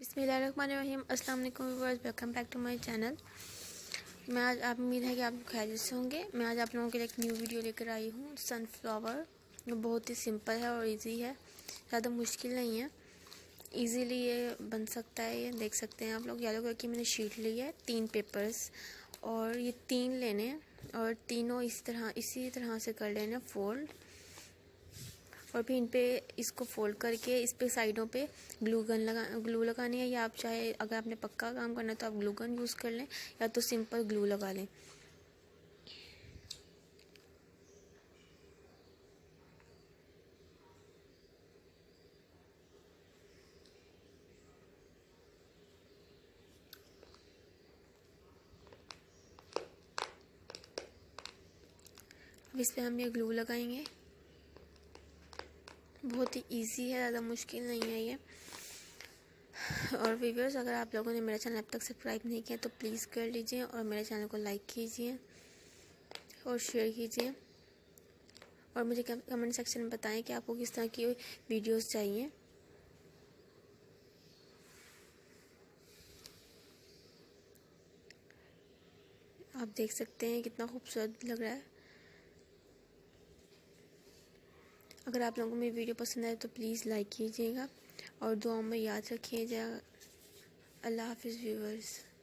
बिस्मिल्लाहिर्रहमानिर्रहीम। अस्सलाम वालेकुम viewers, welcome back to my channel. मैं आज आप उम्मीद है कि आप खैरियत से होंगे। मैं आज आप लोगों के लिए एक न्यू वीडियो लेकर आई हूँ। सनफ्लावर जो बहुत ही सिंपल है और इजी है, ज़्यादा मुश्किल नहीं है, इजीली ये बन सकता है। ये देख सकते हैं आप लोग। येलो कलर की मैंने शीट ली है, 3 पेपर्स, और ये 3 लेने हैं और तीनों इसी तरह से कर लेना फोल्ड, और फिर इन पे इसको फोल्ड करके इस पे साइडों पे ग्लू लगानी है। या आप चाहे, अगर आपने पक्का काम करना है तो आप ग्लू गन यूज़ कर लें, या तो सिंपल ग्लू लगा लें। अब इस पे हम ये ग्लू लगाएंगे। बहुत ही इजी है, ज़्यादा मुश्किल नहीं है ये। और व्यूअर्स, अगर आप लोगों ने मेरा चैनल अब तक सब्सक्राइब नहीं किया तो प्लीज़ कर लीजिए, और मेरे चैनल को लाइक कीजिए और शेयर कीजिए, और मुझे कमेंट सेक्शन में बताएं कि आपको किस तरह की वीडियोस चाहिए। आप देख सकते हैं कितना खूबसूरत लग रहा है। अगर आप लोगों को मेरी वीडियो पसंद आए तो प्लीज़ लाइक कीजिएगा और दुआओं में याद रखिएगा। अल्लाह हाफिज़ व्यूअर्स।